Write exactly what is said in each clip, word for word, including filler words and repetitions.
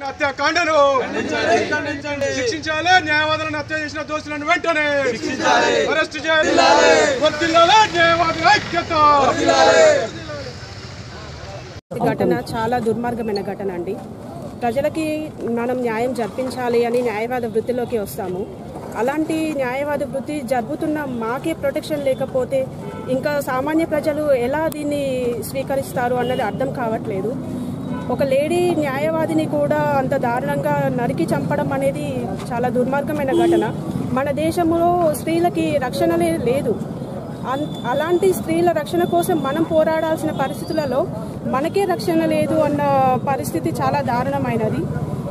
హత్యాకాండను శిక్షించాలి. న్యాయవాదులను హత్య చేసిన దోషులను వెంటనే అరెస్ట్ చేయాలి. వర్ధిల్లాలి న్యాయవాదుల ఐక్యత. ఘటన చాలా దుర్మార్గమైన ఘటన అండి. ప్రజలకి మనం న్యాయం జరిపించాలి అని న్యాయవాద వృత్తిలోకి వస్తాము. అలాంటి న్యాయవాద వృత్తి జరుపుతున్న మాకే ప్రొటెక్షన్ లేకపోతే ఇంకా సామాన్య ప్రజలు ఎలా దీన్ని స్వీకరిస్తారు అన్నది అర్థం కావట్లేదు. ఒక లేడీ న్యాయవాదిని కూడా అంత దారుణంగా నరికి చంపడం అనేది చాలా దుర్మార్గమైన ఘటన. మన దేశంలో స్త్రీలకి రక్షణలే లేదు. అలాంటి స్త్రీల రక్షణ కోసం మనం పోరాడాల్సిన పరిస్థితులలో మనకే రక్షణ లేదు అన్న పరిస్థితి చాలా దారుణమైనది.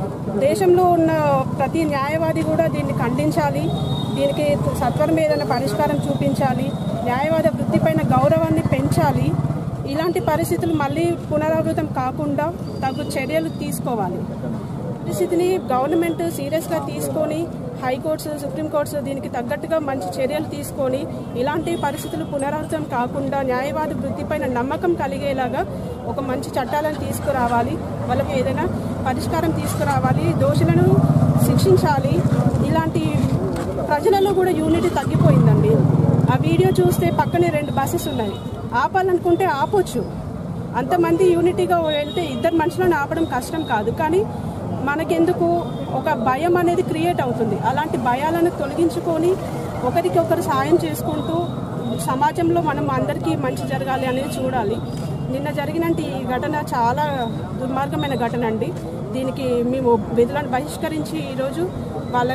దేశంలో ఉన్న ప్రతి న్యాయవాది కూడా దీన్ని ఖండించాలి. దీనికి సత్వరం ఏదైనా పరిష్కారం చూపించాలి. న్యాయవాద వృత్తిపైన గౌరవాన్ని పెంచాలి. ఇలాంటి పరిస్థితులు మళ్ళీ పునరావృతం కాకుండా తగు చర్యలు తీసుకోవాలి. పరిస్థితిని గవర్నమెంట్ సీరియస్గా తీసుకొని హైకోర్ట్స్, సుప్రీంకోర్ట్స్ దీనికి తగ్గట్టుగా మంచి చర్యలు తీసుకొని ఇలాంటి పరిస్థితులు పునరావృతం కాకుండా న్యాయవాద వృత్తిపైన నమ్మకం కలిగేలాగా ఒక మంచి చట్టాలను తీసుకురావాలి. వాళ్ళకి ఏదైనా పరిష్కారం తీసుకురావాలి. దోషులను శిక్షించాలి. ఇలాంటి ప్రజలలో కూడా యూనిటీ తగ్గిపోయిందండి. ఆ వీడియో చూస్తే పక్కనే రెండు బస్సెస్ ఉన్నాయి. ఆపాలనుకుంటే ఆపొచ్చు. అంతమంది యూనిటీగా వెళ్తే ఇద్దరు మనుషులను ఆపడం కష్టం కాదు. కానీ మనకెందుకు ఒక భయం అనేది క్రియేట్ అవుతుంది. అలాంటి భయాలను తొలగించుకొని ఒకరికి ఒకరు సాయం చేసుకుంటూ సమాజంలో మనం అందరికీ మంచి జరగాలి అనేది చూడాలి. నిన్న జరిగినట్టు ఈ ఘటన చాలా దుర్మార్గమైన ఘటన అండి. దీనికి మేము విధులను బహిష్కరించి ఈరోజు వాళ్ళ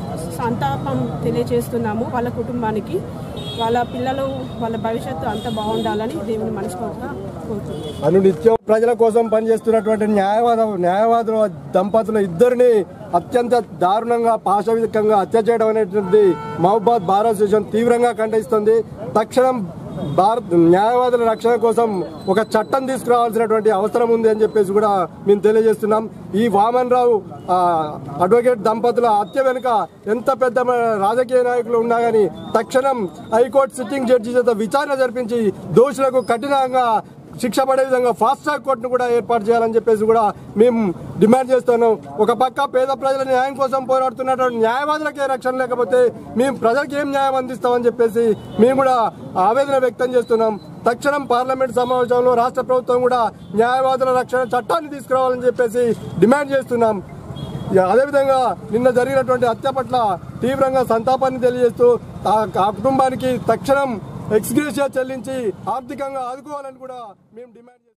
సంతాపం తెలియజేస్తున్నాము. వాళ్ళ కుటుంబానికి, వాళ్ళ పిల్లలు, వాళ్ళ భవిష్యత్తు అంత బాగుండాలని దేవుని మనస్ఫూర్తిగా కోరుతున్నాను. అనునిత్యం ప్రజల కోసం పనిచేస్తున్నటువంటి న్యాయవాద న్యాయవాదుల దంపతులు ఇద్దరిని అత్యంత దారుణంగా పాశవికంగా హత్య చేయడం అనేటువంటి మహబూబాద్ బార్ అసోసియేషన్ తీవ్రంగా ఖండిస్తుంది. తక్షణం భారత్ న్యాయవాదుల రక్షణ కోసం ఒక చట్టం తీసుకురావాల్సినటువంటి అవసరం ఉంది అని చెప్పేసి కూడా మేము తెలియజేస్తున్నాం. ఈ వామన్ రావు అడ్వకేట్ దంపతుల హత్య వెనుక ఎంత పెద్ద రాజకీయ నాయకులు ఉన్నా కానీ తక్షణం హైకోర్టు సిట్టింగ్ జడ్జి చేత విచారణ జరిపించి దోషులకు కఠినంగా శిక్ష పడే విధంగా ఫాస్ట్ ట్రాక్ కోర్టును కూడా ఏర్పాటు చేయాలని చెప్పేసి కూడా మేము డిమాండ్ చేస్తున్నాం. ఒక పక్క పేద ప్రజల న్యాయం కోసం పోరాడుతున్నటువంటి న్యాయవాదులకే రక్షణ లేకపోతే మేము ప్రజలకు ఏం న్యాయం అందిస్తామని చెప్పేసి మేము కూడా ఆవేదన వ్యక్తం చేస్తున్నాం. తక్షణం పార్లమెంట్ సమావేశంలో రాష్ట్ర ప్రభుత్వం కూడా న్యాయవాదుల రక్షణ చట్టాన్ని తీసుకురావాలని చెప్పేసి డిమాండ్ చేస్తున్నాం. అదేవిధంగా నిన్న జరిగినటువంటి హత్య పట్ల తీవ్రంగా సంతాపాన్ని తెలియజేస్తూ ఆ కుటుంబానికి తక్షణం ఎక్స్గ్రేషియా చెల్లించి ఆర్థికంగా ఆదుకోవాలని కూడా మేము డిమాండ్